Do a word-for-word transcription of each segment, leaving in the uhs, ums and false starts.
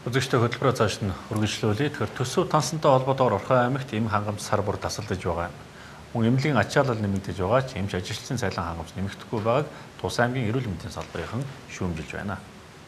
Үзэгчтэй хөтөлбөрөөр цааш нь үргэлжлүүлээ. Тэгэхээр төсөв тансантай холбоотойгоор Орхон аймагт эм хангамж сар бүр тасалдаж байгаа юм. Мөн эмнэлгийн ачаалал нэмэгдэж байгаа ч эмч ажилчдын цалин хангамж нэмэгдэхгүй байгааг Тус аймгийн эрүүл мэндийн салбарынхан шүүмжилж байна.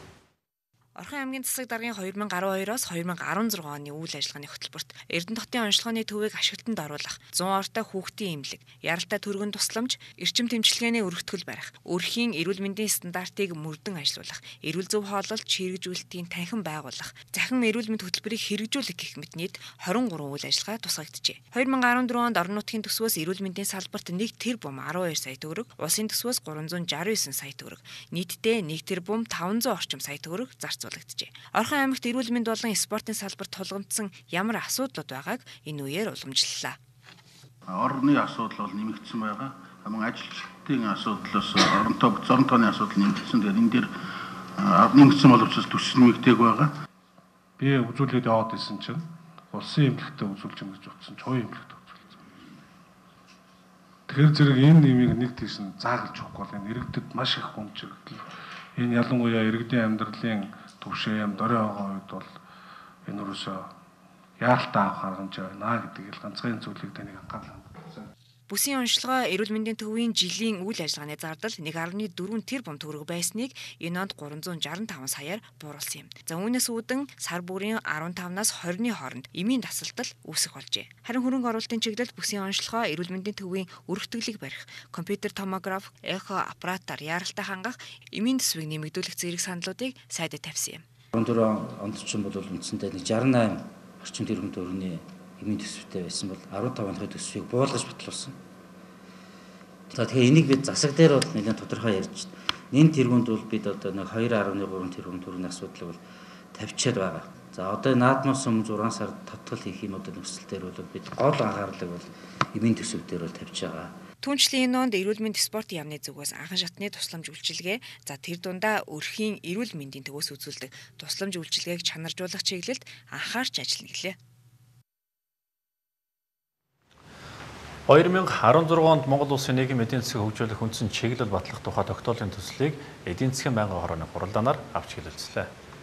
Орхон аймгийн засаг даргын хоёр мянга арван хоёроос хоёр мянга арван зургаан оны үйл ажиллагааны хөтөлбөрт Эрдэнэ хотын онцлогооны төвийг ашиглалтанд оруулах, зуун ортой хүүхдийн эмнэлэг, яралтай түргэн тусламж, эрчим тэмчилгээний өргөтгөл барих, өрхийн эрүүл мэндийн стандартыг мөрдөн ажилуулах, эрүүл зөв хооллолт хэрэгжүүлэлтийн танхим байгуулах, захин эрүүл мэнд хөтөлбөрийг хэрэгжүүлэх гэх мэт нийт хорин гурван үйл ажиллагаа тусгагджээ. хоёр мянга арван дөрвөн онд орон нутгийн төсвөөс эрүүл мэндийн салбарт нэг тэрбум арван хоёр сая төгрөг, улсын төсвөөс гурван зуун шестьдесят девять сая төгрөг, нийтдээ нэг тэрбум таван зуун орчим сая төгрөг зарцуулагдав. Орхон аймагт эрүүл мэнд болон спортын салбарт тулгамдсан ямар асуудлууд байгааг энэ үеэр уламжлалаа. Орны асуудал бол нэмэгдсэн байгаа. Хамаг ажилчдын асуудлаас оронтой зорон тооны асуудал нэмэгдсэн. Тэгэхээр энэ дээр нэмэгдсэн боловч төсөл нэмэгдээг байгаа. Би үзүүлээд яваад исэн чинь улсын эмнэлэгтээ үзүүлж юм гэж утсан. Чуун эмнэлэгт үзүүлсэн. Тэгэхээр зэрэг энэ нэмийг нэг тийш нь заагалж өгөхгүй бол энэ иргэдэд маш их гомж иргэдэг. Энэ ялангуяа иргэдийн амьдралын төвшөө юм дөрөө байгаа үед бол энэ өрөөсөө яалтаа авах аргамж байна гэдэг л ганцхан зүйлийг таныг анхаарал хандуулсан. Бүсийн онцлогоо эрүүл мэндийн төвийн жилийн үйл ажиллагааны зардал нэг арван дөрвөн тэрбум төгрөг байсныг энэ онд гурван зуун шестьдесят таван саяар бууруулсан юм. За үүнээс үүдэн сар бүрийн арван тавнаас хорины хооронд эмийн тасалдал үүсэх болжээ. Харин хөрөнгө оруулалтын чиглэлд бүсийн онцлогоо эрүүл мэндийн төвийн өргөтгөлийг барих, компьютер томограф, эхо аппаратаар яаралтай хангах, эмийн төсвийг нэмэгдүүлэх зэрэг саналуудыг сайдад тавьсан юм. арван дөрвөн онд ч бол үндсэндээ нэг шестьдесят восемь орчим тэрбум төгрөгийн эмийн төсвтэй байсан бол арван таван оны төсвийг буулгаж батлуулсан. За тэгэхээр энийг бид засаг дээр бол нэлээд тодорхой ярьж байна. Энэ тэргуунд бол бид одоо нэг хоёр гаруй гурван тэрбум төгрөгийн асуудлыг бол тавьчихад байгаа. За одоо наадмаас өмнө зургаан сард татгал хийх юм одоо нөхцөл дээр бол бид гол анхаарлыг бол эмийн төсөв дээр бол тавьж байгаа. Түүнчлэн энэ онд эрүүл мэнд спортын яамны зүгээс анхан шатны тусламж үйлчилгээ, за тэр дундаа өрхийн эрүүл мэндийн төвөөс үзүүлдэг тусламж үйлчилгээг чанаржуулах чиглэлд анхаарч ажиллана гэлээ. хоёр мянга арван зургаан онд Монгол Улсын нийгмийн эдийн засгийг хөгжүүлэх үндсэн чиглэл батлах тухай тогтоолын төслийг эдийн засгийн байнгын хорооны хуралдаанаар авч хэлэлцлээ.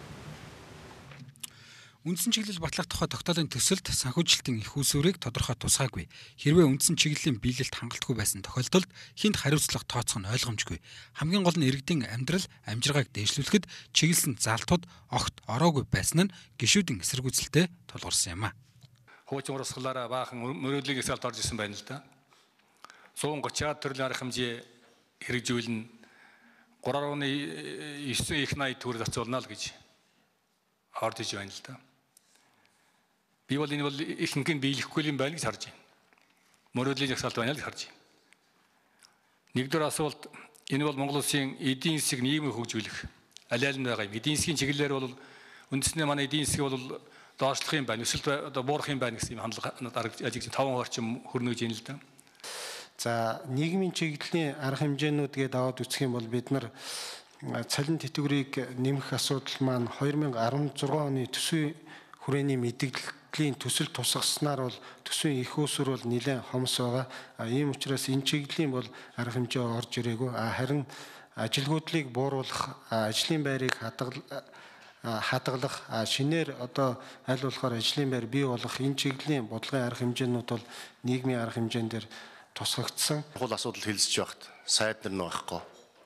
Үндсэн чиглэл батлах тухай тогтоолын төсөлд санхүүжилтийн их усүрийг тодорхой тусгаагүй. Хэрвээ үндсэн чиглэлийн биелэлт хангалтгүй байсан тохиолдолд хинт хариуцлага тооцох нь ойлгомжгүй. Хамгийн гол нь иргэдийн амьдрал, амжиргааг дээшлүүлэхэд чиглэсэн залтууд огт ороогүй байсан нь гишүүдийн эсэргүүцэлтэй тулгарсан юм а. Хуучин урсгалаараа баахан мөрөөдлийн хэсэлд орж исэн байна л да. сто тридцать төрлийн арга хэмжээ хэрэгжүүлнэ. гурван нугны девять их найд төгрөг зарцуулна л гэж орж иж байна л да. Би бол энэ бол ихэнх нь биелэхгүй юм байна гэж харж байна. Мөрөөдлийн жагсаалт байна л гэж харж байна. Нэгдүгээр асуулт энэ бол Монгол Улсын эдийн засгийг нийгмийг хөгжүүлэх аль аль нь байгаа юм. Эдийн засгийн чиглэлээр бол үндэснээ манай эдийн засгийг бол доошлох юм байна. Эсвэл одоо буурах юм байна гэсэн юм хандлага ажиг таван орчим хөрнөж ийн л да. За нийгмийн чиглэлийн арга хэмжээнүүдгээд аваад үзэх юм бол бид нар цалин тэтгэврийг нэмэх асуудал маань хоёр мянга арван зургаан оны төсвийн хүрээний мэдээллийн төсөл тусгаснаар бол төсвийн их усүр бол нэлээд хомс байгаа. Ийм учраас энэ чиглэлийн бол арга хэмжээ орж ирээгүй. Харин ажилгүйдлийг бууруулах, ажлын байрыг хадгалах хадгалах шинээр одоо аль болохоор ажлын байр бий болох энэ чиглэлийн бодлогын арга хэмжээнүүд бол нийгмийн арга хэмжээнд дээр тусгагдсан. Хул асуудал хэлэлцэж байхад сайд нар нь байхгүй.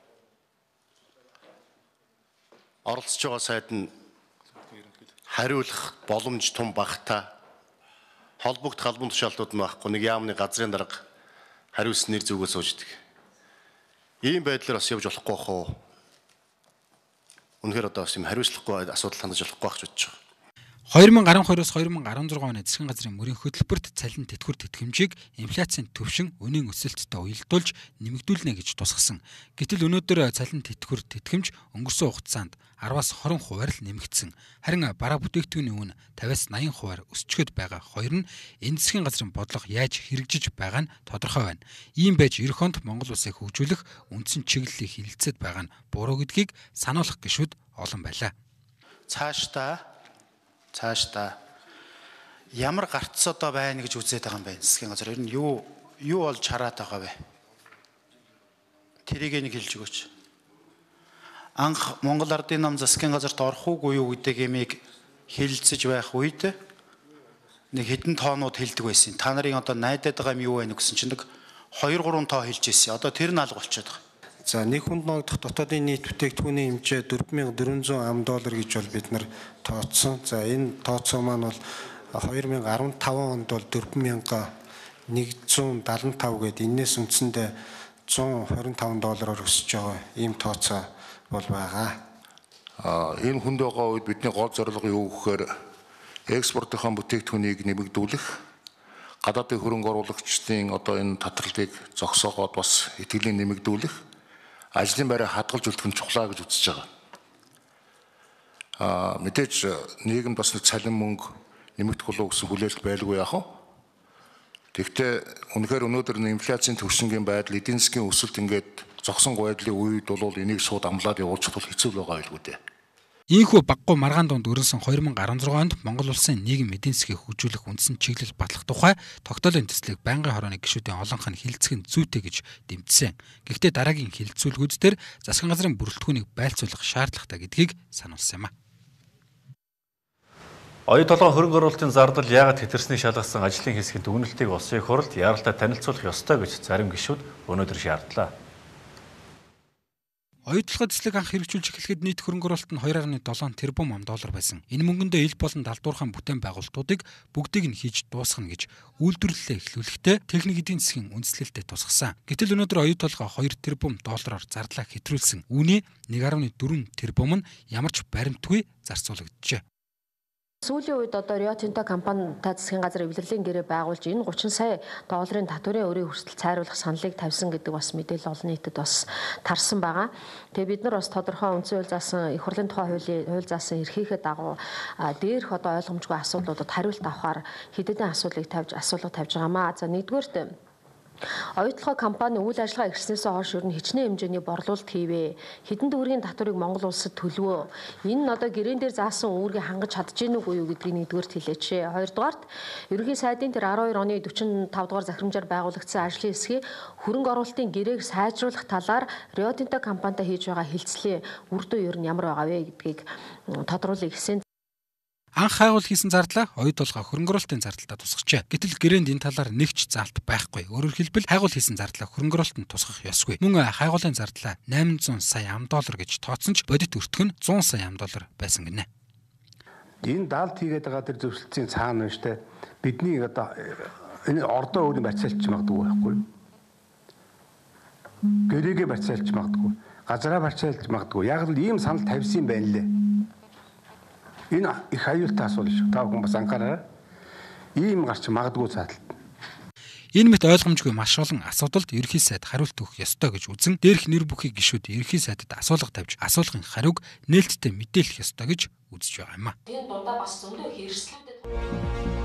Оролцож байгаа сайд нь хариулах боломж том багтаа. Холбогдох албан тушаалтууд нь байхгүй. Нэг яамны газрын дарга хариулсан нэр зүгөө сууждаг. Ийм байдлаар бас явж болохгүй хоо. Үнэхээр одоо юм хариуцлагагүй асуудал хандаж болохгүй гэж бодож байгаа. хоёр мянга арван хоёроос хоёр мянга арван зургаан оны засгийн газрын мөрийн хөтөлбөрт цалин тэтгэвэр тэтгэмжийг инфляцийн төвшин үнийн өсөлттэй уялдуулж нэмэгдүүлнэ гэж тусгасан. Гэтэл өнөөдөр цалин тэтгэвэр тэтгэмж өнгөрсөн хугацаанд араваас хорин хувиар л нэмэгдсэн. Харин бараа бүтээгдэхүүний үн тавиас наян хувиар өсчгöd байгаа хоёр нь энэ засгийн газрын бодлого яаж хэрэгжиж байгаа нь тодорхой байна. Ийм байж эх онд Монгол улсыг хөгжүүлэх үндсэн чиглэлийг хилэлцээд байгаа нь буруу гэдгийг сануулгах гишүүд олон байлаа. Цаашдаа цаашдаа ямар гарц одоо байна гэж үзээд байгаа юм бэ? Засгийн газар ер нь юу юу болж хараад байгаа вэ? Тэрийг нэг хэлж өгөөч. Анх Монгол Ардын нам засгийн газарт орох уугүй юу гэдэг юмыг хилцэж байх үед нэг хэдэн тоонууд хэлдэг байсан. Та нарын одоо найдаад байгаа юм юу вэ гэсэн чинь нэг хоёр гурван тоо хэлж ирсэн. Одоо тэр нь алга болчиход байгаа. За нэг хүнд ногдох дотоодын нийт бүтээгдэхүүний хэмжээ дөрвөн мянган дөрвөн зуун ам доллар гэж бол бид нар тооцсон. За энэ тооцоо маань бол хоёр мянган арван таван онд бол дөрвөн мянган нэгдүгээр даалгавар тав гээд энэс үндсэндээ зуун хорин таван доллараар өсөж байгаа ийм тооцоо бол байгаа. А энэ хүнд байгаа үед бидний гол зорилго юу гэхээр экспортын бүтээгдэхүүнийг нэмэгдүүлэх, гадаадын хөрөнгө оруулагчдын одоо энэ татралыг зогсоогоод бас итгэлийн нэмэгдүүлэх, ажлын байраа хадгалж үлдэх нь чухлаа гэж үзэж байгаа. А мэдээж нийгэмд бас нэг цалин мөнгө нэмэгдэх болов гэсэн хүлээлт байлгүй яах вэ? Тэгэхдээ үнэхээр өнөөдөр инфляцийн төвшингийн байдал, эдийн засгийн өсөлт ингээд зогсон байдлын үед бол энийг шууд амлаад явуулчих бол хэцүү байгаа байлгүй дээ. Ийхүү баггүй маргаан дунд өрнсөн хоёр мянган арван зургаан онд Монгол улсын нийгэм эдийн засгийг хөгжүүлэх үндсэн чиглэл батлах тухай тогтоолын төслийг байнгын хорооны гишүүдийн олонх нь хилцэх нь зүйтэй гэж дэмжсэн. Гэхдээ дараагийн хилцүүлгүүд дээр засгийн газрын бүрэлдэхүүнийг байлцуулах шаардлагатай гэдгийг сануулсан юм а. Оюу толгой хөрөнгө оруулалтын зардал яагаад хэтэрснийг шалгасан ажлын хэсгийн дүгнэлтийг улсын хурлд яаралтай танилцуулах ёстой гэж зарим гишүүд өнөөдөр шаардлаа. Оюу толгой төслийг анх хэрэгжүүлж эхлэхэд нийт хөрөнгө оруулалт нь хоёр гаруй седем тэрбум ам доллар байсан. Энэ мөнгөндөө ил болон далдуурхан бүтээн байгуулалтуудыг бүгдийг нь хийж дуусгана гэж үйлдвэрлэлээ эхлүүлэхдээ техник эдийн засгийн үндэслэлтэд тусгасан. Гэтэл өнөөдөр оюу толгой хоёр тэрбум доллараар зардлаа хэтрүүлсэн. Үүний нэг гаруй дөрвөн тэрбум нь ямарч баримтгүй зарцуулагдчихэ. Сүүлийн үед одоо Rio Tinto компанитай засгийн газар эвлэрлэлийн гэрээ байгуулж энэ гучин сая долларын татварын өрийн хүртэл цайруулах саналыг тавьсан гэдэг бас мэдээлэл олон нийтэд бас тарсан байгаа. Тэгээ бид нар бас тодорхой үндсэн хууль заасан их хурлын тухай хуулийн хууль заасан эрхийнхээ дагуу дээрх одоо ойлгомжгүй асуудлуудад хариулт авахар хэдэн асуудлыг тавьж асуулга тавьж байгаамаа. За нэгдүгээрт оюу толгой компани үйл ажиллагаа эхэлснээс хойш ер нь хичнээн хэмжээний борлуулалт хийвэ. Хэдэн төгрөгийн татварыг Монгол улсад төлөвөө. Энэ нь одоо гэрээн дээр заасан үүргийг хангаж чадж гин үгүй юу гэдгийг нэгдүгээрт хэлээч. Хоёрдугаарт ерөнхий сайдын тэр арван хоёр оны дөрвөн тавд дугаар захирамжаар байгуулагдсан ажлын хэсгийн хөрөнгө оруулалтын гэрээг сайжруулах талаар Rio Tinto компанитай хийж байгаа хэлцлийн үр дүн ер нь ямар байгаа вэ гэдгийг тодруулъя гэсэн. Анх хайгуул хийсэн зардлаа оюу толгой хөрөнгө оруулалтын зардалтаа тусгачээ. Гэтэл гэрээнд энэ талаар нэг ч заалт байхгүй. Өөрөөр хэлбэл хайгуул хийсэн зардлаа хөрөнгө оруулалтанд тусгах ёсгүй. Мөн хайгуулын зардлаа восемь зуун сая ам доллар гэж тооцсон ч бодит өртгөх нь сто сая ам доллар байсан гинэ. Энэ даалт хийгээд байгаа тэр зөвшөлтийн цаана нь штэ бидний одоо энэ ордоо өөрийн барьцаалч магадгүй байхгүй. Гэрээгээ барьцаалч магадгүй. Газараа барьцаалч магадгүй. Яг л ийм санал тавьсан юм байна лээ. Энэ их аюултай асуудал шүү. Та бүхэн бас анхаараа. Ийм гарч магадгүй цааталт. Энэ мэт ойлгомжгүй маш олон асуудалд ерөнхий сайд хариулт өгөх ёстой гэж үзэн дээрх нэр бүхий гишүүд ерөнхий сайдад асуулга тавьж асуулгын хариуг нээлттэй мэдээлэх ёстой гэж үзэж байгаа юм а. Энэ дундаа бас зөндөө хэрэгслүүдэд